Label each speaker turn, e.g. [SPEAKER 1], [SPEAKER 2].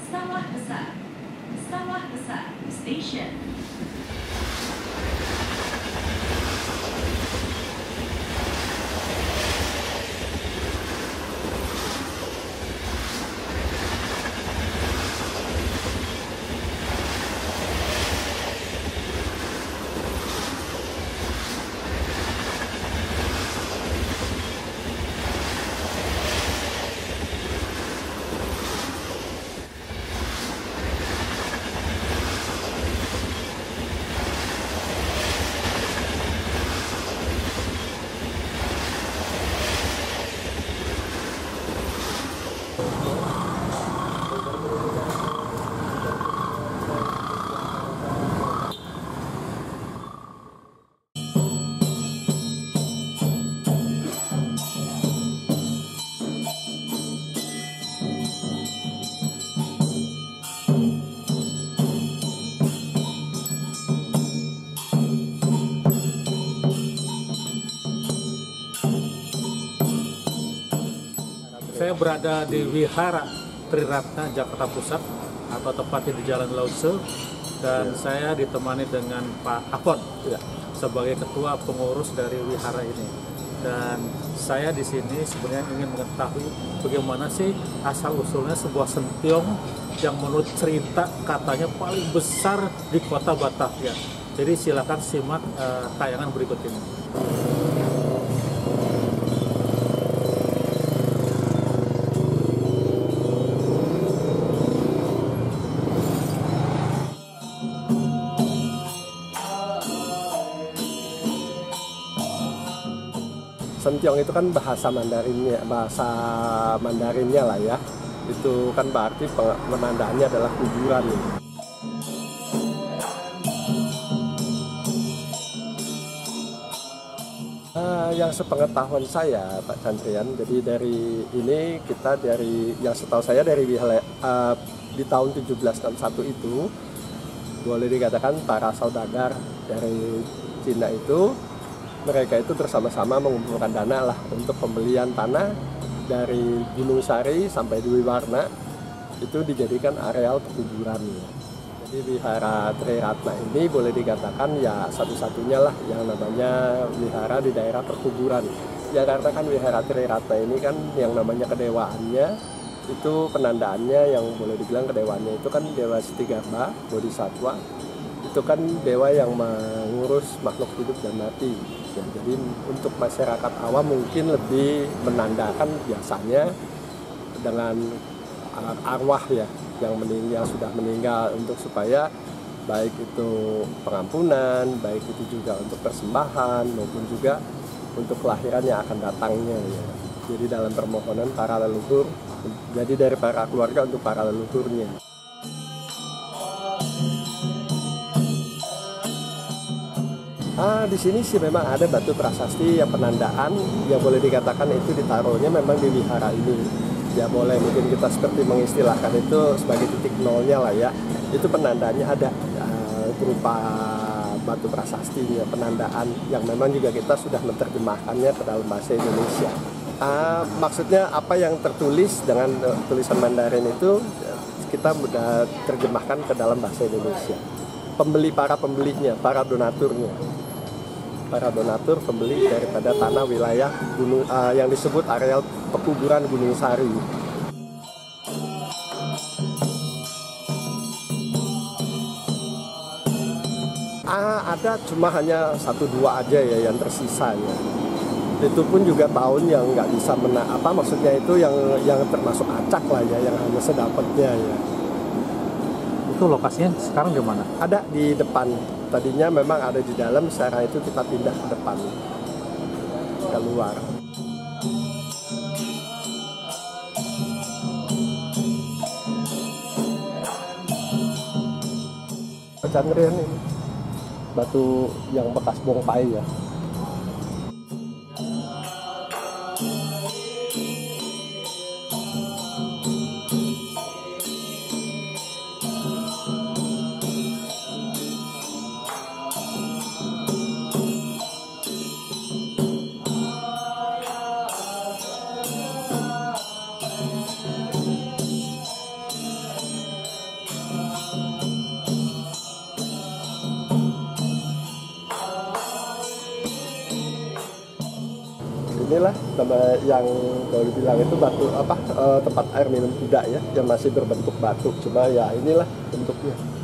[SPEAKER 1] Sawah Besar Station.
[SPEAKER 2] Saya berada di Wihara Triratna, Jakarta Pusat, atau tepatnya di Jalan Lause, dan saya ditemani dengan Pak Afon sebagai ketua pengurus dari wihara ini. Dan saya di sini sebenarnya ingin mengetahui bagaimana sih asal usulnya sebuah sentiong yang menurut cerita katanya paling besar di kota Batavia. Jadi silakan simak tayangan berikut ini.
[SPEAKER 3] Sentiong itu kan bahasa Mandarinnya lah ya. Itu kan berarti penandaannya adalah kuburan. Yang sepengetahuan saya, Pak Chandrian, jadi dari ini kita yang setahu saya dari di tahun 1761 itu boleh dikatakan para saudagar dari Cina itu mereka itu bersama-sama mengumpulkan dana lah untuk pembelian tanah dari Gunung Sari sampai Dwi Warna itu dijadikan areal pekuburan. Jadi wihara Triratna ini boleh dikatakan ya satu-satunya lah yang namanya wihara di daerah perkuburan. Ya karena kan wihara Triratna ini kan yang namanya kedewaannya itu penandaannya yang boleh dibilang kedewaannya itu kan Dewa Setigamba, Bodhisatwa. Itu kan dewa yang mengurus makhluk hidup dan mati. Ya, jadi untuk masyarakat awam mungkin lebih menandakan biasanya dengan arwah ya yang sudah meninggal untuk supaya baik itu pengampunan, baik itu juga untuk persembahan maupun juga untuk kelahiran yang akan datangnya ya. Jadi dalam permohonan para leluhur, jadi dari para keluarga untuk para leluhurnya. Di sini sih memang ada batu prasasti yang penandaan yang boleh dikatakan itu ditaruhnya memang di wihara ini. Ya boleh mungkin kita seperti mengistilahkan itu sebagai titik nolnya lah ya. Itu penandaannya ada berupa batu prasastinya, penandaan yang memang juga kita sudah menerjemahkannya ke dalam bahasa Indonesia. Maksudnya apa yang tertulis dengan tulisan Mandarin itu kita sudah terjemahkan ke dalam bahasa Indonesia. Para pembelinya, para donatur pembeli daripada tanah wilayah gunung yang disebut areal pekuburan Gunung Sari. Ada cuma hanya 1-2 aja ya yang tersisa ya. Itu pun juga tahun yang nggak bisa maksudnya itu yang termasuk acak lah ya, yang hanya sedapatnya ya.
[SPEAKER 2] Itu lokasinya sekarang di mana?
[SPEAKER 3] Ada di depan. Tadinya memang ada di dalam, sekarang itu kita pindah ke depan, keluar. Chandrian ini batu yang bekas bongpai ya. nama yang kalau dibilang itu batu apa tempat air minum kuda ya, yang masih berbentuk batu, cuma ya inilah bentuknya.